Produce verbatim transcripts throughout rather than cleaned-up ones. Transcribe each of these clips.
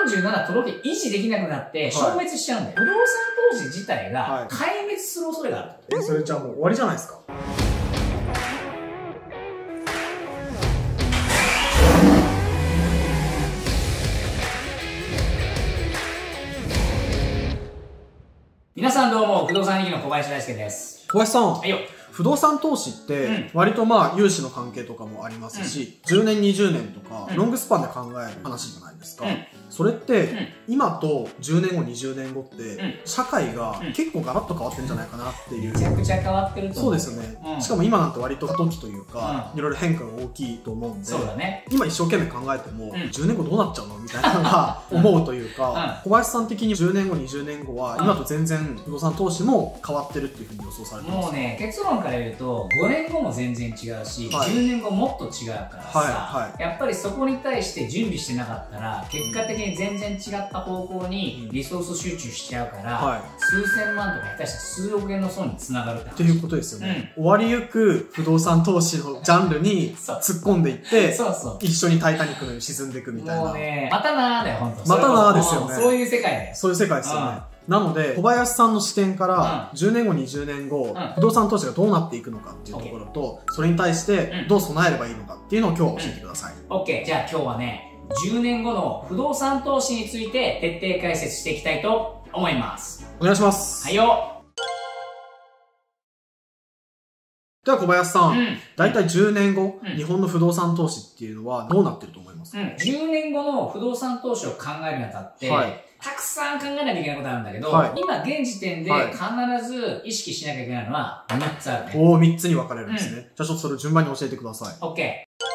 よんじゅうなな都道府県維持できなくなって消滅しちゃうんだよ。不動産投資自体が壊滅する恐れがある。 え、それじゃあもう終わりじゃないですか。 皆さんどうも、不動産人気の小林大輔です。 小林さん。 はいよ。 不動産投資って割とまあ融資の関係とかもありますし、うん、じゅうねんにじゅうねんとかロングスパンで考える話じゃないですか。うん、それって今とじゅうねんごにじゅうねんごって社会が結構ガラッと変わってるんじゃないかなっていう。 めちゃくちゃ変わってると思う。 そうですよね、うん、しかも今なんて割と過渡期というか、うん、いろいろ変化が大きいと思うんで、 そうだね、 今一生懸命考えても、うん、じゅうねんごどうなっちゃうのみたいなのが思うというか、うん、小林さん的にじゅうねんごにじゅうねんごは今と全然不動産投資も変わってるっていうふうに予想されてます。 もうね、結論から言うとごねんごも全然違うし、はい、じゅうねんごもっと違うからさ、はいはい、やっぱりそこに対して準備してなかったら結果的に全然違った方向にリソース集中しちゃうから、はい、数千万とか下手したら数億円の損につながるって話。 っていうことですよね、うん、終わりゆく不動産投資のジャンルに突っ込んでいってそうそう一緒にタイタニックのように沈んでいくみたいな。 もうね、またなーだよ、ほんと。 またなーですよね。 そういう世界だよ。 そういう世界ですよね。なので、小林さんの視点から、じゅうねんご、にじゅうねんご、うん、不動産投資がどうなっていくのかっていうところと、それに対してどう備えればいいのかっていうのを今日は教えてください。 うん、OK。じゃあ今日はね、じゅうねんごの不動産投資について徹底解説していきたいと思います。 お願いします。 はいよ。 では小林さん、うん、だいたいじゅうねんご、うん、日本の不動産投資っていうのはどうなってると思いますか？ うん、じゅうねんごの不動産投資を考えるにあたって、はい、たくさん考えなきゃいけないことあるんだけど、はい、今現時点で必ず意識しなきゃいけないのはみっつあるね。 おお、みっつに分かれるんですね。うん、じゃあちょっとそれを順番に教えてください。 OK。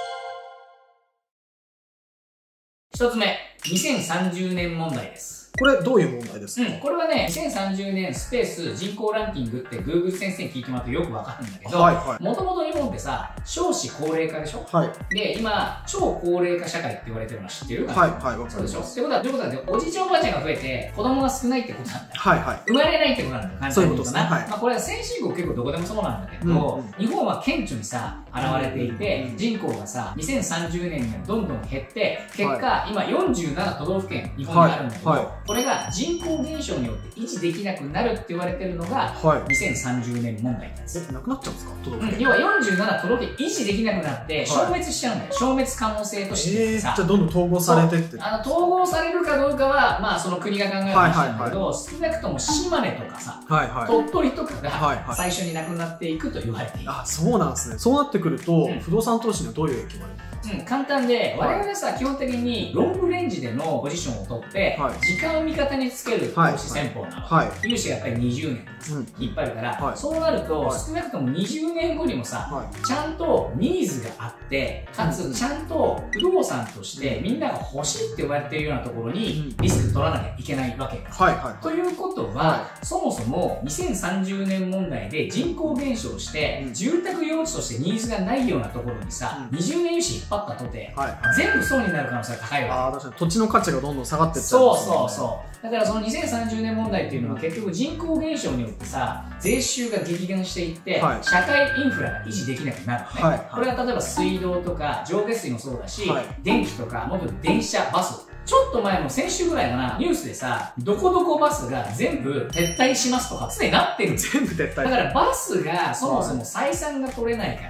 一つ目、にせんさんじゅうねん問題です。 これどういう問題ですか？ うん、これはね、にせんさんじゅうねんスペース人口ランキングって Google 先生に聞いてもらうとよくわかるんだけど、もともと日本ってさ、少子高齢化でしょ？はい。で、今、超高齢化社会って言われてるの知ってる？はい、はい、わかります。そうでしょ？ってことは、どういうことなんだよ。おじいちゃんおばあちゃんが増えて、子供が少ないってことなんだよ。はいはい。生まれないってことなんだよ。簡単に言うとな。はい。まあこれは先進国結構どこでもそうなんだけど、日本は顕著にさ、現れていて、人口がさ、にせんさんじゅうねんにはどんどん減って、結果、今よんじゅうなな都道府県日本にあるんだけど、これが人口減少によって維持できなくなるって言われてるのが、にせんさんじゅうねん問題なんです。 え、なくなっちゃうんですか？都道府県。 うん、要はよんじゅうなな都道府県維持できなくなって消滅しちゃうんだよ。消滅可能性としてさ。 じゃあどんどん統合されてって。 あの、統合されるかどうかは、まあその国が考える話なんだけど、少なくとも島根とかさ、鳥取とかが最初になくなっていくと言われている。 あ、そうなんですね。そうなってくると、不動産投資にはどういう影響があるの？ うん、簡単で、我々はさ、基本的にロングレンジでのポジションを取って、時間を味方につける投資戦法なの。融資がやっぱりにじゅうねん引っ張るから、そうなると、少なくともにじゅうねんごにもさ、ちゃんとニーズがあって、かつちゃんと不動産としてみんなが欲しいって言われているようなところにリスク取らなきゃいけないわけよ。ということは、そもそもにせんさんじゅうねん問題で人口減少して、住宅用地としてニーズがないようなところにさ、にじゅうねん融資引っ張ったとて、全部損になる可能性が高いわけ。 ああ、確かに土地の価値がどんどん下がっていっちゃう。 そうそうそう。だからそのにせんさんじゅうねん問題っていうのは結局人口減少によってさ、税収が激減していって、はい、社会インフラが維持できなくなるのね。はい、これは例えば水道とか上下水もそうだし、はい、電気とか、もっと電車、バス。ちょっと前も先週ぐらいかな、ニュースでさ、どこどこバスが全部撤退しますとか、常になってるんですよ。 全部撤退。 だからバスがそもそも採算が取れないから、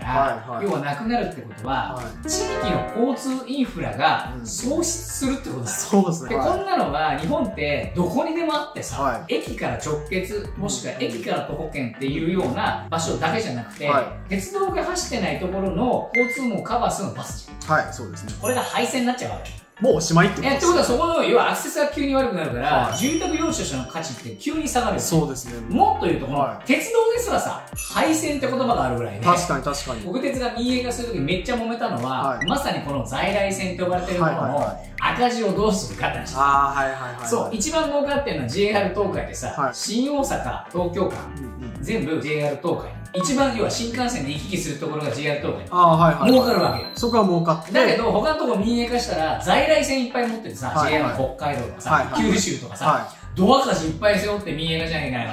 要はなくなるってことは、地域の交通インフラが喪失するってことだよ。 そうですね。 で、こんなのは日本ってどこにでもあってさ、駅から直結、もしくは駅から徒歩圏っていうような場所だけじゃなくて、鉄道が走ってないところの交通網をカバーするのバスじゃん。はい、そうですね。これが廃線になっちゃうわけ。 もうおしまいってことですね。 ってことはそこの、要はアクセスが急に悪くなるから、住宅用地としての価値って急に下がるよね。 そうですね。 もっと言うと、鉄道ですらさ、廃線って言葉があるぐらいね。 確かに確かに。 国鉄が民営化するときめっちゃ揉めたのは、まさにこの在来線と呼ばれてるものの赤字をどうするかって話。ああ、はいはいはい。そう、一番儲かってるのは ジェイアール 東海でさ、新大阪、東京間、全部 ジェイアール 東海。一番要は新幹線で行き来するところが ジェイアール 東海。ああ、はいはい。儲かるわけよ。 そこは儲かって。 だけど、他のところ民営化したら、在来線いっぱい持っててさ、ジェイアール 北海道とかさ、九州とかさ、 ド赤字いっぱい背負って民営化じゃないかないから、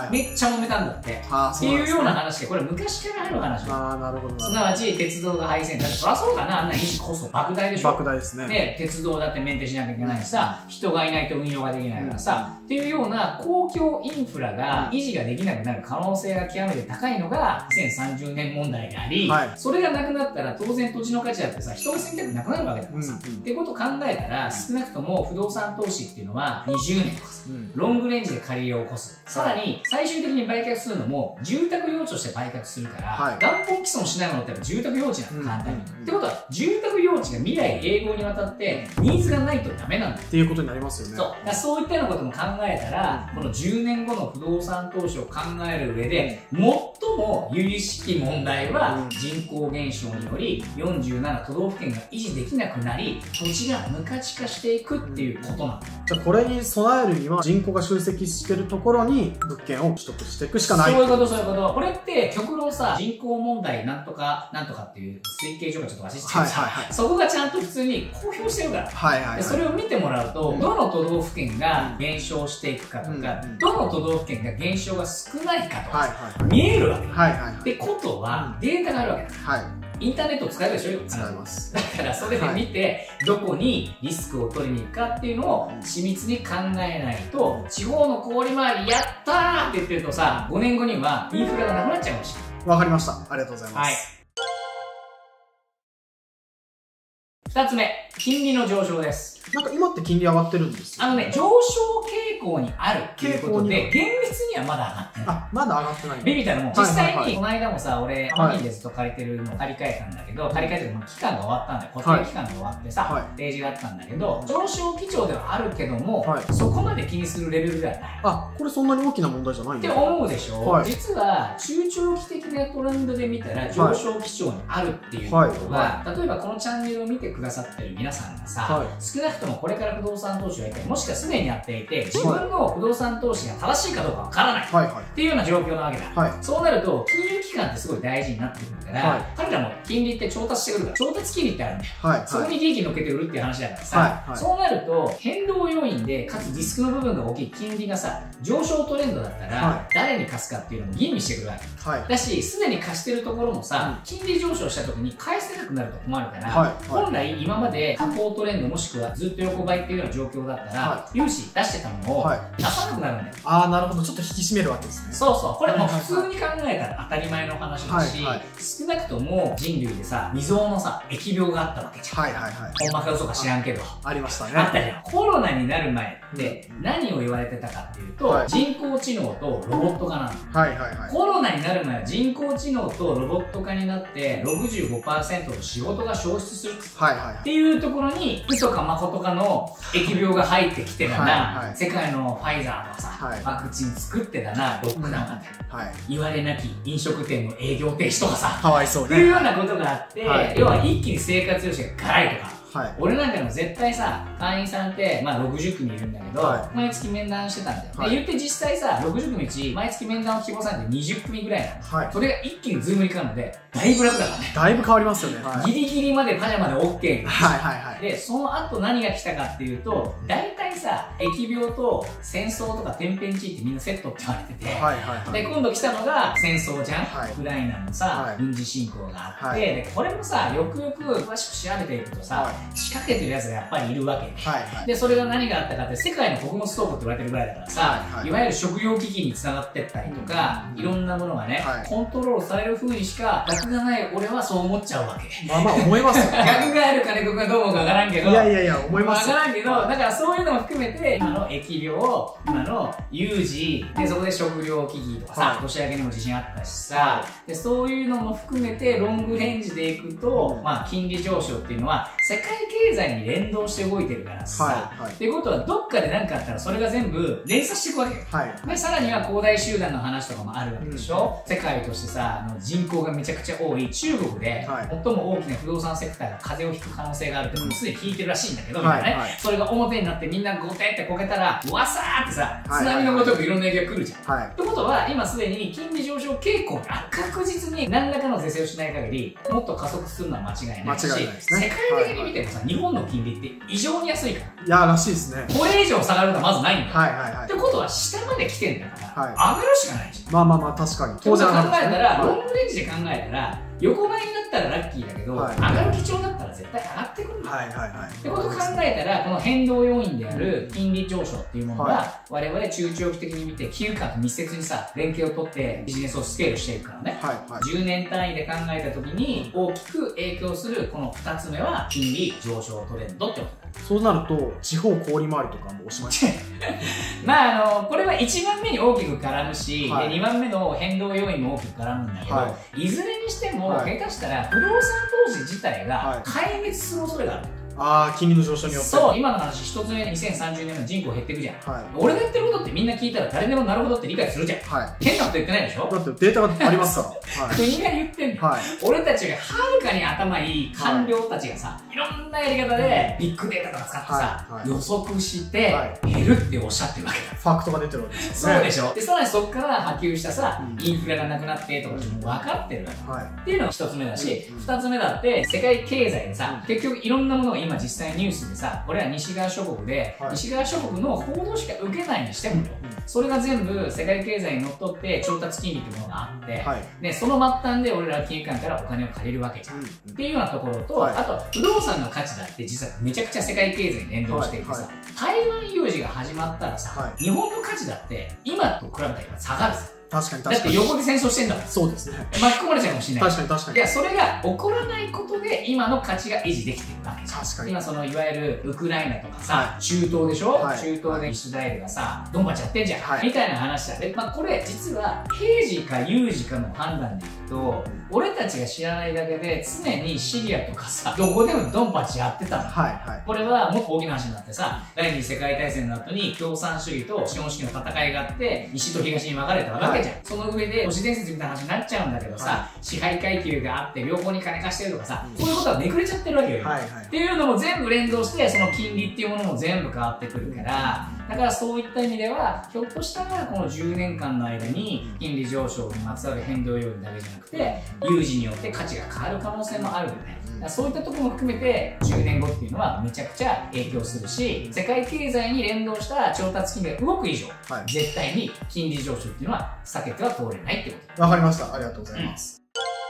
めっちゃ揉めたんだって。っていうような話で、これ昔からある話。ああ、なるほど。すなわち、鉄道が廃線。だってそりゃそうだな、あんな維持コスト莫大でしょ。莫大ですね。で、鉄道だってメンテしなきゃいけないしさ、人がいないと運用ができないからさ、っていうような公共インフラが維持ができなくなる可能性が極めて高いのがにせんさんじゅうねん問題であり、それがなくなったら当然土地の価値だってさ、人が住みたくなくなるわけだからさ。ってことを考えたら、少なくとも不動産投資っていうのはにじゅうねんとかさ、ロングレンジで借り入れを起こす。さらに、最終的に売却するのも、住宅用地として売却するから、元本毀損しないものってやっぱ住宅用地なの、簡単に。ってことは、住宅用地が未来永劫にわたって、ニーズがないとダメなんだ。っていうことになりますよね。そう。だそういったようなことも考えたら、このじゅうねんごの不動産投資を考える上で、最も由々しき問題は、人口減少により、よんじゅうなな都道府県が維持できなくなり、土地が無価値化していくっていうことなんだ。 じゃあこれに備えるには、人口が集積してるところに物件を取得していくしかない。 そういうこと、そういうこと。これって、極論さ、人口問題なんとか、なんとかっていう推計書がちょっと忘れちゃうさ、そこがちゃんと普通に公表してるから。はいはいはい、それを見てもらうと、どの都道府県が減少していくかとか、どの都道府県が減少が少ないかとか、見えるわけ。ってことは、データがあるわけだ。はい、インターネットを使えるでしょ。使えます。だからそれで見て、どこにリスクを取りに行くかっていうのを緻密に考えないと、地方の小売回りやったーって言ってるとさ、ごねんごにはインフラがなくなっちゃうかもしれない。 わかりました。ありがとうございます。はい。 二つ目、金利の上昇です。 なんか今って金利上がってるんですよ。 あのね、上昇傾向にあるっていうことで、厳密にはまだ上がってない。 あ、まだ上がってない。 ビビたるもん。実際に、この間もさ、俺、アマキンでずっと借りてるのを借り換えたんだけど、借り換えてるの期間が終わったんだよ。固定期間が終わってさ、提示があったんだけど、上昇基調ではあるけども、そこまで気にするレベルではない。 あ、これそんなに大きな問題じゃないんだって思うでしょ。実は、中長期的なトレンドで見たら上昇基調にあるっていうことが、例えばこのチャンネルを見てくださってる皆さんがさ、少なくともこれから不動産投資をやりたい、もしくはすでにやっていて、自分の不動産投資が正しいかどうかわからないっていうような状況なわけだ。はい、そうなると、金融機関ってすごい大事になってくるから、はい、彼らも金利って調達してくるから、調達金利ってあるんだよ。はい、そこに利益乗っけて売るっていう話だからさ、はいはい、そうなると、変動要因で、かつリスクの部分が大きい金利がさ、上昇トレンドだったら、はい、誰に貸すかっていうのも吟味してくるわけ。はい、だし、すでに貸してるところもさ、金利上昇した時に返せなくなると困るから、はいはい、本来今まで下降トレンドもしくはずっと横ばいっていうような状況だったら、はい、融資出してたものを出さなくなるんだよ。 ああ、なるほど。ちょっと引き締めるわけですね。 そうそう。これも普通に考えたら当たり前の話だし、はいはい、少なくとも人類でさ、未曾有のさ、疫病があったわけじゃん。はいはいはい。ほんまか嘘か知らんけど。 ありましたね。 あったじゃん。コロナになる前って何を言われてたかっていうと、はい、人工知能とロボット化なの。はいはいはい。コロナになる前は人工知能とロボット化になって、ろくじゅうごパーセント の仕事が消失する。はいはい。っていうところに、嘘か誠かの疫病が入ってきてだな、はいはい、世界のファイザーとかさ、はい、ワクチン作ってだな、ロックダウンなんて、はい、言われなき飲食店の営業停止とかさ、 かわいそうね。 っていうようなことがあって、はい、要は一気に生活様式がガラリとか、はい、俺なんかも絶対さ、会員さんって、まあろくじゅっくみいるんだけど、はい、毎月面談してたんだよ。はい、言って実際さ、ろくじゅっくみうち、毎月面談を希望されてにじゅっくみぐらいなの。はい、それが一気にズームにかかるので、だいぶ楽だからね。 だいぶ変わりますよね。 はい、ギリギリまでパジャマで OK。はいはいはい。で、その後何が来たかっていうと、大体さ、疫病と戦争とか天変地異ってみんなセットって言われてて、はいはいはい、で、今度来たのが戦争じゃん。はい、ウクライナのさ、はい、軍事侵攻があって、はい、で、これもさ、よくよく詳しく調べていくとさ、はい、仕掛けてるやつがやっぱりいるわけで、はいはい、で、それが何があったかって、世界の穀物倉庫って言われてるぐらいだからさ、はいはい、いわゆる食料危機につながってったりとか、うん、いろんなものがね、はい、コントロールされる風にしか額がない俺はそう思っちゃうわけ。 まあまあ思いますよね。 額がある金子がどう思うかわからんけど、 いやいやいや、思いますよ。 わからんけど、だからそういうのも含めて、今の疫病、今の有事、で、そこで食料危機とかさ、はい、年明けにも地震あったしさ、で、そういうのも含めてロングレンジでいくと、うん、まあ、金利上昇っていうのは、世界経済に連動して動いてるからさ、はいはい、っていうことは、どっかで何かあったらそれが全部連鎖していくわけよ。はい、で、さらには恒大集団の話とかもあるわけでしょ、うん、世界としてさ、あの人口がめちゃくちゃ多い中国で、はい、最も大きな不動産セクターが風邪をひく可能性があるっていうのもすでに聞いてるらしいんだけど、みんなね、それが表になってみんながゴテってこけたら、わさーってさ、津波のごとくいろんな影響が来るじゃん。はい。ってことは、今すでに金利上昇傾向が確実に何らかの是正をしない限り、もっと加速するのは間違いないし、間違いないですね。世界的に見てもさ、日本の金利って異常に安いから。 いや、らしいですね。 これ以上下がるのはまずないんだよ。 はいはいはい。 ってことは、下まで来てんだから、上がるしかないじゃん。 まあまあまあ、確かに。 当然考えたら、ロングレンジで考えたら、横ばいになったらラッキーだけど、はい、上がる基調だったら絶対上がってくるんだよ。はいはいはい。ってことを考えたら、この変動要因である金利上昇っていうものが、はい、我々中長期的に見て、金融機関と密接にさ、連携を取ってビジネスをスケールしていくからね。はいはい、じゅうねん単位で考えたときに、大きく影響するこのふたつめは、金利上昇トレンドってことだ。 そうなると、地方小売回りとかも押しました。 まあ、あの、これはいちばんめに大きく絡むし、はい、でにばんめの変動要因も大きく絡むんだけど、はい、いずれにしても、はい、下手したら不動産投資自体が壊滅する恐れがある。 ああ、金利の上昇によって。 そう、今の話、一つ目にせんさんじゅうねんの人口減っていくじゃん。はい、俺が言ってることってみんな聞いたら誰でもなるほどって理解するじゃん。はい、変なこと言ってないでしょ。 だってデータがありますから。はい、 国が言ってんの。はい、俺たちがはるかに頭いい官僚たちがさ、いろんなやり方でビッグデータとか使ってさ、はい、予測して減るっておっしゃってるわけだ。 ファクトが出てるわけですね。 そうでしょ。で、さらにそこから波及したさ、うん、インフレがなくなってとか分かってるわけ。はい、っていうのが一つ目だし、二、うん、つ目だって世界経済でさ、うん、結局いろんなものが今実際ニュースでさ、これは西側諸国で、はい、西側諸国の報道しか受けないにしてもよ、うん、それが全部世界経済にのっとって調達金利っていうものがあって、はい、でその末端で俺ら金融機関からお金を借りるわけじゃん、うん、っていうようなところと、はい、あと不動産の価値だって実はめちゃくちゃ世界経済に連動していてさ、はいはい、台湾有事が始まったらさ、はい、日本の価値だって今と比べたら今下がるさ。 確かに確かに。 だって横で戦争してんだもん。 そうですね。 巻き込まれちゃうかもしれない。 確かに確かに。 いや、それが起こらないことで今の価値が維持できてるわけじゃん。確かに。今そのいわゆるウクライナとかさ、はい、中東でしょ、はい、中東でイスラエルがさ、ドンパチやってんじゃん。はい、みたいな話だね。まあこれ実は平時か有事かの判断でいくと、俺たちが知らないだけで常にシリアとかさ、どこでもドンパチやってたの。はいはい。これはもっと大きな話になってさ、第二次世界大戦の後に共産主義と資本主義の戦いがあって、西と東に分かれたわけじゃん。はい、その上で都市伝説みたいな話になっちゃうんだけどさ、はい、支配階級があって両方に金貸してるとかさ、うん、そういうことはめくれちゃってるわけよ。はいはい、っていうのも全部連動して、その金利っていうものも全部変わってくるから、だからそういった意味では、ひょっとしたらこのじゅうねんかんの間に金利上昇にまつわる変動要因だけじゃなくて、有事によって価値が変わる可能性もあるよね。だからそういったところも含めてじゅうねんごっていうのはめちゃくちゃ影響するし、世界経済に連動した調達金利が動く以上、はい、絶対に金利上昇っていうのは避けては通れないってこと。 わかりました。ありがとうございます。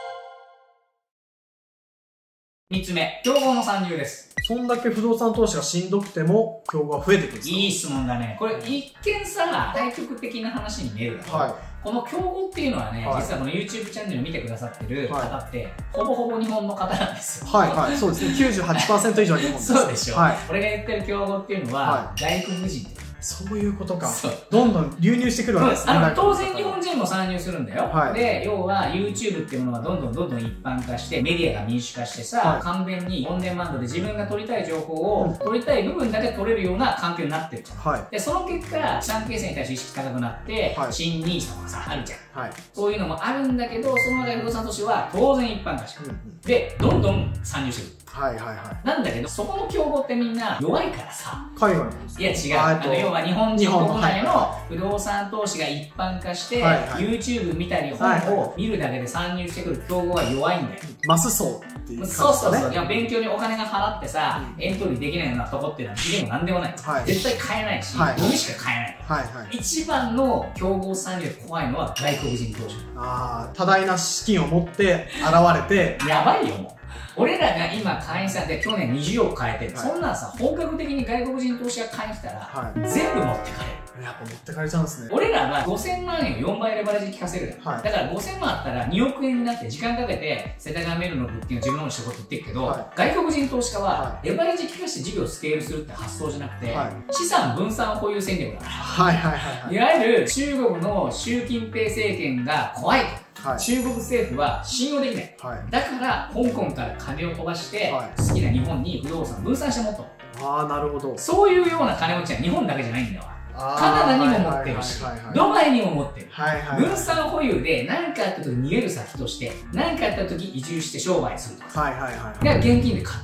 うん、みっつめ、競合の参入です。 そんだけ不動産投資がしんどくても、競合が増えてくるんですか？ いい質問だね。これ一見さ、対極的な話に見えるだろう。はい、この競合っていうのはね、はい、実はこの YouTube チャンネル見てくださってる方って、はい、ほぼほぼ日本の方なんですよ。 はいはい、そうですね。きゅうじゅうはちパーセント以上日本です。 そうでしょ。はい、俺が言ってる競合っていうのは、はい、外国人って。 そういうことか。どんどん流入してくるわけですね。 あの当然日本人も参入するんだよ。はい、で、要は YouTube っていうものがどんどんどんどん一般化して、メディアが民主化してさ、はい、簡便にオンデマンドで自分が取りたい情報を、取りたい部分だけ取れるような環境になってるじゃん。はい、で、その結果、資産形成に対して意識高くなって、はい、新ニーサとかさ、あるじゃん。はい、そういうのもあるんだけど、その中で不動産投資は当然一般化してる。で、どんどん参入してくる。はいはいはい。なんだけど、そこの競合ってみんな弱いからさ。 海外なんですか？ いや違う。あの、要は日本人国内の不動産投資が一般化して、YouTube 見たり本を見るだけで参入してくる競合は弱いんだよ。 マス層っていう。 そうそうそう。いや、勉強にお金が払ってさ、エントリーできないようなとこっていうのは、でもなんでもない。絶対買えないし、ゴミしか買えない。はいはい。一番の競合参入で怖いのは外国人投資。 ああ、多大な資金を持って現れて。 やばいよ、もう。俺らが今会員さんで去年にじゅうおく買えてる、はい、そんなんさ本格的に外国人投資が買いに来たら、はい、全部持ってかれる。 やっぱ持ってかれちゃうんですね。 俺らはごせんまんえんをよんばいレバレッジ効かせる、はい、だからごせんまんあったらにおくえんになって時間かけて世田谷メルの物件を自分のものにしてこと言ってるけど、はい、外国人投資家はレバレッジ効かして事業をスケールするって発想じゃなくて、はい、資産分散保有戦略だから、はいはいはいはい、いわゆる中国の習近平政権が怖いと。はい、中国政府は信用できない、はい、だから香港から金を飛ばして、はい、好きな日本に不動産分散してもっと。 ああなるほど。 そういうような金持ちは日本だけじゃないんだわ。カナダにも持ってるし、ドバイにも持ってる。分散保有で何かあった時逃げる先として、何かあった時移住して商売するとか。だから現金で買ってくるから。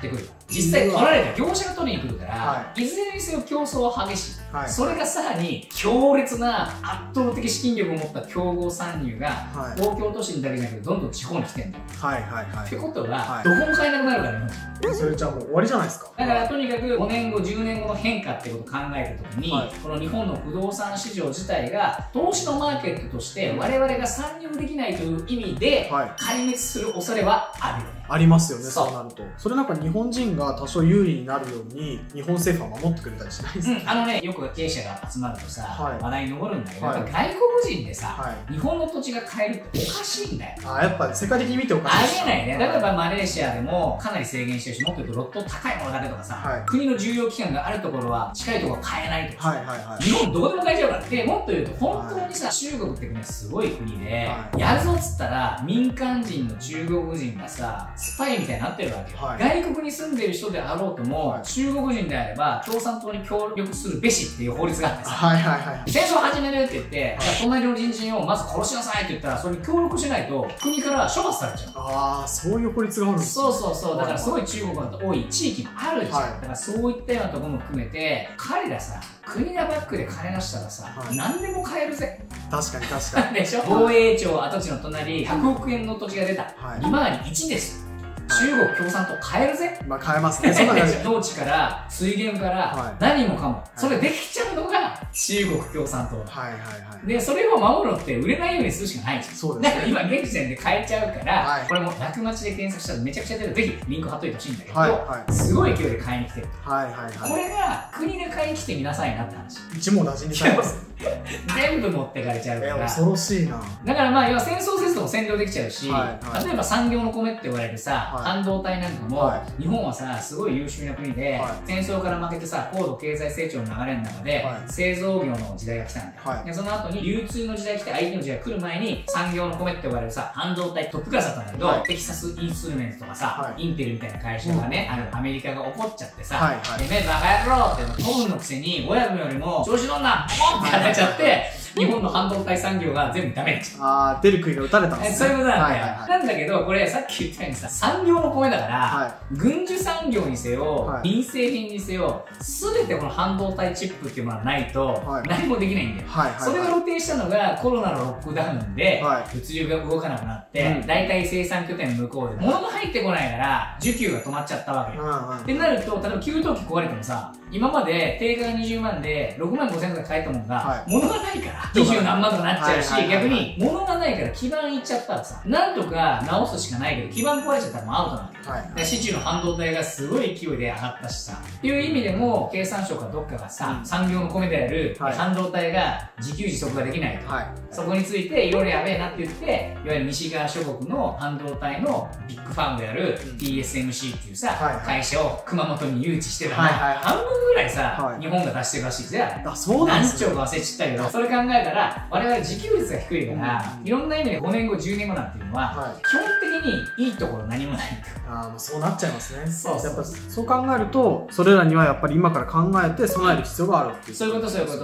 実際取られた業者が取りに来るから、はい、いずれにせよ競争は激しい、はい、それがさらに強烈な圧倒的資金力を持った競合参入が、はい、東京都心だけじゃなくてどんどん地方に来てんだよ。はいはいはい。ってことは、はい、どこも買えなくなるからね。 それじゃあもう終わりじゃないですか。 だからとにかくごねんごじゅうねんごの変化ってことを考えた時に、はい、この日本の不動産市場自体が投資のマーケットとして我々が参入できないという意味で壊滅する恐れはあるよね。 ありますよね、そうなると。それなんか日本人が多少有利になるように日本政府は守ってくれたりしないですか？ うん、あのね、よく経営者が集まるとさ、はい、話題に上るんだけど、はい、外国人でさ、はい、日本の土地が買えるっておかしいんだよ。 あ、やっぱ世界的に見ておかしい。 ありえないね。例えばマレーシアでもかなり制限してるし、もっと言うとロット高いものだけとかさ、はい、国の重要機関があるところは近いところ買えないとかさ、はいはいはい、日本どこでも買えちゃうから。でもっと言うと本当にさ、はい、中国って国はすごい国で、はい、やるぞっつったら民間人の中国人がさスパイみたいになってるわけよ、はい、外国に住んでる人であろうとも、はい、中国人であれば共産党に協力するべしっていう法律があってさ、はいはいはい、戦争始めるって言って、はい、隣の隣人をまず殺しなさいって言ったらそれに協力しないと国から処罰されちゃう。 ああ、そういう法律があるんですね。 そうそうそう。だからすごい中国が多い地域もあるじゃん、はい、だからそういったようなところも含めて彼らさ、国がバックで金出したらさ、はい、何でも買えるぜ。 確かに確かにでしょ。防衛庁跡地の隣ひゃくおくえんの土地が出た、はい、利回りいちです。中国共産党買えるぜ。 まあ買えますね。そうなんですよ。 農地から水源から何もかも、はい、それできちゃうのが中国共産党。はいはいはい。でそれを守るのって売れないようにするしかないじゃん。そうですね。だから今現時点で買えちゃうから、はい、これも楽町で検索したらめちゃくちゃ出る。ぜひリンク貼っといてほしいんだけど、はいはい、すごい勢いで買いに来てる。はいはいはい。これが国で買いに来てみなさいなって話。 一網打尽にされます。 全部持ってかれちゃうから。 恐ろしいな。 だからまあ要は戦争せずとも占領できちゃうし、はいはい、例えば産業の米って言われるさ、はい、半導体なんかも、はい、日本はさすごい優秀な国で、はい、戦争から負けてさ高度経済成長の流れの中で、はい、製造業の時代が来たんだよ、はい、でその後に流通の時代来て アイティー の時代が来る前に産業の米って言われるさ半導体トップクラスだったんだけど、はい、テキサスインストゥルメントとかさ、はい、インテルみたいな会社がね、うん、あるアメリカが怒っちゃってさ、はいはい、てめえバカ野郎ってトムのくせに親分よりも調子乗んなポンってやられちゃって日本の半導体産業が全部ダメになっちゃう。ああ、出る杭が打たれたんですね。 そういうことなんだよ。なんだけど、これさっき言ったようにさ、産業の米だから、はい、軍需産業にせよ、はい、民生品にせよ、すべてこの半導体チップっていうものがないと、はい、何もできないんだよ。はいはいはい、それが露呈したのがコロナのロックダウンで、はい、物流が動かなくなって、うん、大体生産拠点の向こうで物が入ってこないから、需給が止まっちゃったわけよ。うんうん、ってなると、例えば給湯器壊れてもさ、今まで定価がにじゅうまんでろくまんごせんえんで買えたものが、はい、物がないからにじゅうなんまんとかなっちゃうし、逆に物がないから基板いっちゃったらさ、なんとか直すしかないけど基板壊れちゃったらもうアウトなんだよ。はい、シチューの半導体がすごい勢いで上がったしさ、っていう意味でも経産省かどっかがさ、うん、産業の米である、はい、半導体が自給自足ができないと、はい、そこについていろいろやべえなって言っていわゆる西側諸国の半導体のビッグファームである ティーエスエムシー っていうさ、はいはい、会社を熊本に誘致してたの、はいはい、半分ぐらいさ、はい、日本が出してるらしいぜ。あ、そうなんですね。何兆か忘れちったけど、それ考えたら我々自給率が低いから、うん、いろんな意味でごねんごじゅうねんごなんていうのは、はい、基本的にいいところ何もない。 ああ、そうなっちゃいますね。そうそう。やっぱそう考えると、それらにはやっぱり今から考えて備える必要があるっていう。 そういうことそういうこと。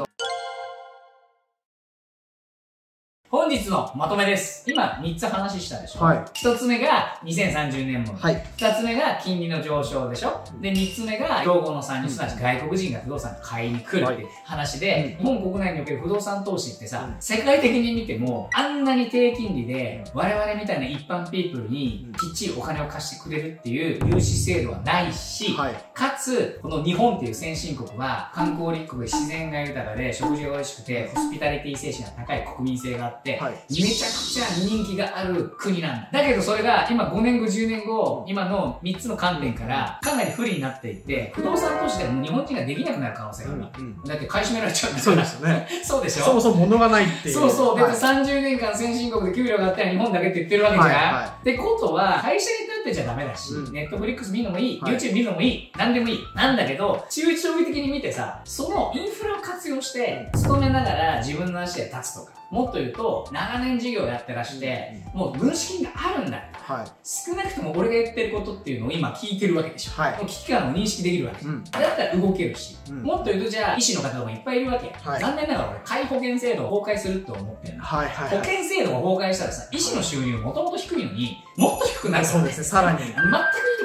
本日のまとめです。今みっつ話したでしょ。はい。ひとつめがにせんさんじゅうねんもの。はい。ふたつめが金利の上昇でしょ。で、みっつめが競合の参入、すなわち外国人が不動産買いに来るっていう話で、日本国内における不動産投資ってさ、世界的に見ても、あんなに低金利で、我々みたいな一般ピープルにきっちりお金を貸してくれるっていう融資制度はないし、はい、かつ、この日本っていう先進国は観光立国で自然が豊かで、食事が美味しくて、ホスピタリティ精神が高い国民性があって、はい、めちゃくちゃ人気がある国なんだ。だけどそれが今ごねんご、じゅうねんご、今のみっつの観点からかなり不利になっていって、不動産投資でも日本人ができなくなる可能性がある。うんうん、だって買い占められちゃうんだから。そうですよね。そうでしょ。 そもそも物がないっていう。 そうそう。で、はい、さんじゅうねんかん先進国で給料があったら日本だけって言ってるわけじゃん。はいはい、ってことは、会社に立ってちゃダメだし、ネットフリックス見るのもいい、はい、YouTube 見るのもいい、何でもいい。なんだけど、中長期的に見てさ、そのインフラを活用して、勤めながら自分の足で立つとか。もっと言うと、長年事業をやってらして、うん、もう軍資金があるんだ。はい、少なくとも俺が言ってることっていうのを今聞いてるわけでしょ。はい、もう危機感を認識できるわけ。うん、だったら動けるし、うん、もっと言うとじゃあ、医師の方とかいっぱいいるわけ。はい、残念ながら俺、皆保険制度を崩壊すると思ってるの。はいはいはい、保険制度が崩壊したらさ、医師の収入もともと低いのに、もっと低くなるから、ね。そうですね、さらに。全くいいとこ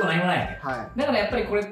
も何もないわけ。 はい。 だからやっぱりこれって、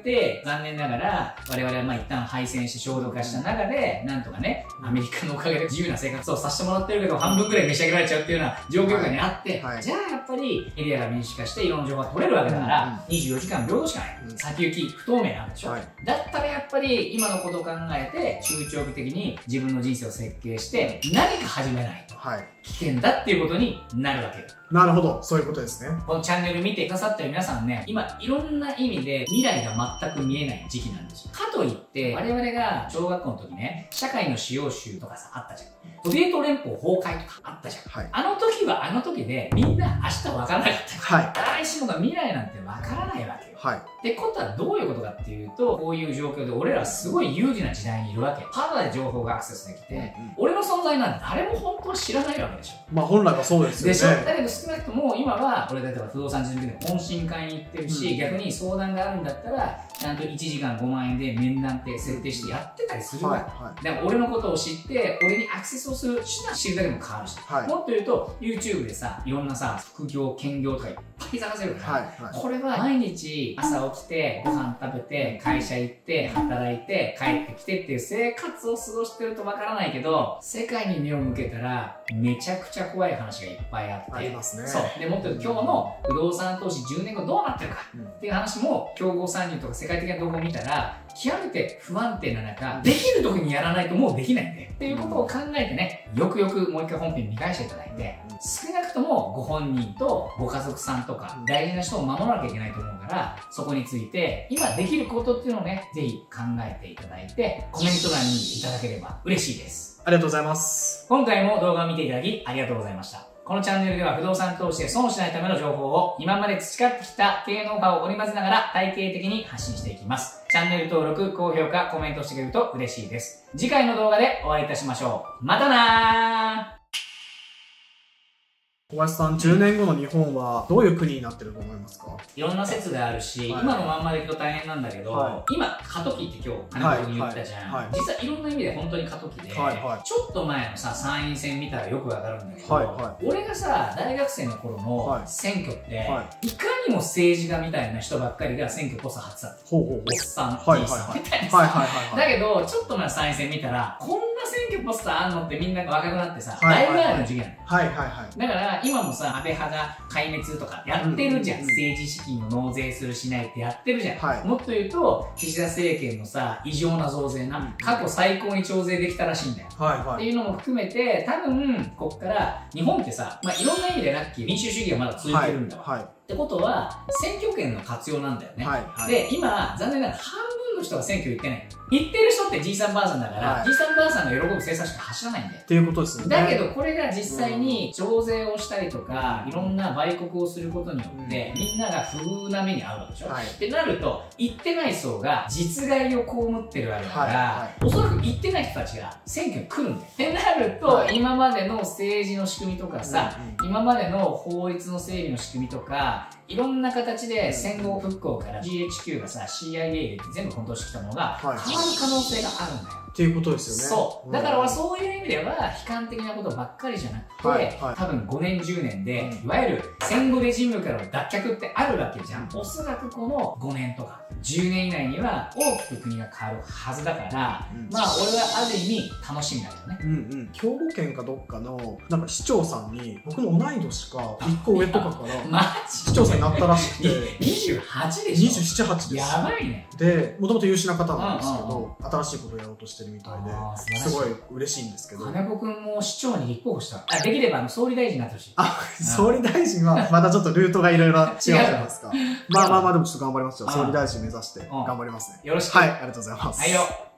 残念ながら、我々はまあ一旦敗戦して衝動化した中で、なんとかね、アメリカのおかげで自由な生活をさせてもらってるけど、半分くらい召し上げられちゃうっていうような状況下にあって、はいはい、じゃあやっぱりエリアが民主化していろんな情報が取れるわけだから、うんうん、にじゅうよじかん平等しかない。うん、先行き不透明なんでしょ、はい、だったらやっぱり今のことを考えて、中長期的に自分の人生を設計して、何か始めないと。はい、危険だっていうことになるわけよ。 なるほど。そういうことですね。 このチャンネル見てくださってる皆さんね、今いろんな意味で未来が全く見えない時期なんですよ。かといって、我々が小学校の時ね、社会の使用集とかさ、あったじゃん。ソビエト連邦崩壊とかあったじゃん。はい、あの時はあの時で、みんな明日分からなかった。はい。来週の未来なんて分からないわけよ。はい。ってことはどういうことかっていうと、こういう状況で俺らはすごい有利な時代にいるわけ。ただで情報がアクセスできて、うんうん、俺の存在なんて誰も本当は知らないわけでしょ。 まあ本来はそうですよね。 でしょ。だけど少なくとも今は、俺例えば不動産事務で懇親会に行ってるし、うん、逆に相談があるんだったら、ちゃんといちじかんごまんえんで面談って設定してやってたりするわけ。はいはい、だから俺のことを知って、俺にアクセスをする手段知るだけでも変わるし、はい、もっと言うと YouTube でさ、いろんなさ、副業、兼業とかいっぱい探せるから、はいはい、これは毎日朝起きて、ご飯食べて、会社行って、働いて、帰ってきてっていう生活を過ごしてるとわからないけど、世界に目を向けたら、めちゃくちゃ怖い話がいっぱいあって。 ありますね。 そう。で、もっと言うと今日の不動産投資じゅうねんごどうなってるかっていう話も、競合参入とか世界的な動画を見たら、極めて不安定な中、できる時にやらないともうできないんで。っていうことを考えてね、よくよくもう一回本編見返していただいて、少なくともご本人とご家族さんとか、大事な人を守らなきゃいけないと思うから、そこについて、今できることっていうのをね、ぜひ考えていただいて、コメント欄にいただければ嬉しいです。 ありがとうございます。 今回も動画を見ていただき、ありがとうございました。このチャンネルでは不動産投資で損しないための情報を今まで培ってきた経営ノウハウを織り交ぜながら体系的に発信していきます。チャンネル登録、高評価、コメントしてくれると嬉しいです。次回の動画でお会いいたしましょう。またなー。 小林さん、じゅうねんごの日本はどういう国になってると思いますか？ いろんな説があるし、はい、今のまんまでいくと大変なんだけど、はい、今、過渡期って今日、金子に言ったじゃん、はいはい。実はいろんな意味で本当に過渡期で、はいはい、ちょっと前のさ、参院選見たらよくわかるんだけど、はいはい、俺がさ、大学生の頃の選挙って、はい、いかにも政治家みたいな人ばっかりが選挙こそ初だった。おっさん、T さんみたいなさ。だけど、ちょっと前の参院選見たら、こんな選挙ポスターあんのってみんなが若くなってさ、だいぶ前の時期なの。はいはいはい。だから、今もさ、安倍派が壊滅とかやってるじゃん。うん、政治資金を納税するしないってやってるじゃん。はい、もっと言うと、岸田政権のさ、異常な増税な、うん、過去最高に徴税できたらしいんだよ。はいはい、っていうのも含めて、多分、こっから、日本ってさ、まあ、いろんな意味でラッキー、民主主義がまだ続いてるんだわ。はいはい、ってことは、選挙権の活用なんだよね。はいはい、で、今、残念ながら半分の人が選挙行ってない。行ってる人ってじいさんばあさんだから、はい、じいさんばあさんが喜ぶ政策しか走らないんだよ。 っていうことですよね。 だけどこれが実際に徴税をしたりとか、いろんな売国をすることによって、みんなが不遇な目に遭うわけでしょ。はい、ってなると、行ってない層が実害を被ってるわけだから、はい、おそらく行ってない人たちが選挙に来るんだよ。ってなると、はい、今までの政治の仕組みとかさ、うんうん、今までの法律の整備の仕組みとか、いろんな形で戦後復興から ジーエイチキュー がさ シーアイエー 入れて全部コントロールしてきたものが変わる可能性があるんだよ。 っていうことですよね。 そう。だから俺そういう意味では悲観的なことばっかりじゃなくて、はいはい、多分ごねんじゅうねんで、いわゆる戦後レジームからの脱却ってあるわけじゃん。おそらくこのごねんとかじゅうねん以内には大きく国が変わるはずだから、うん、まあ俺はある意味楽しみだよね。うんうん。 兵庫県かどっかのなんか市長さんに僕の同い年かいっこ上とかからマジ市長さんになったらしくてにじゅうはちでしょ。 にじゅうなな、はちです。 やばいね。 で、もともと優秀な方なんですけど、新しいことをやろうとしてるみたいで、すごい嬉しいんですけど。 金子くんも市長に立候補した。あ、できればあの総理大臣になってほしい。 あ、総理大臣はまたちょっとルートがいろいろ違うじゃないですか。まあまあまあでもちょっと頑張りますよ。総理大臣目指して頑張りますね。 よろしく。 はい、ありがとうございます。 はいよ。